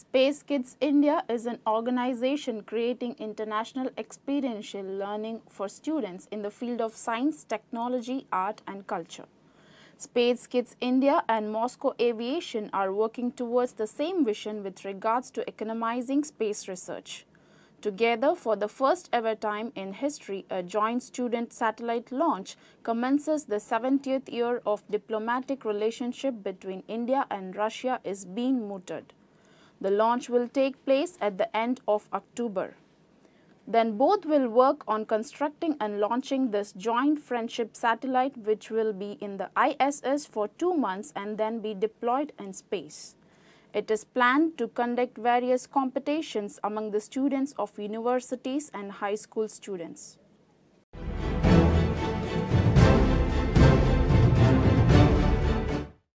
Space Kids India is an organization creating international experiential learning for students in the field of science, technology, art and culture. Space Kids India and Moscow Aviation are working towards the same vision with regards to economizing space research. Together, for the first ever time in history, a joint student satellite launch commences the 70th year of diplomatic relationship between India and Russia is being mooted. The launch will take place at the end of October. Then both will work on constructing and launching this joint friendship satellite, which will be in the ISS for 2 months and then be deployed in space. It is planned to conduct various competitions among the students of universities and high school students.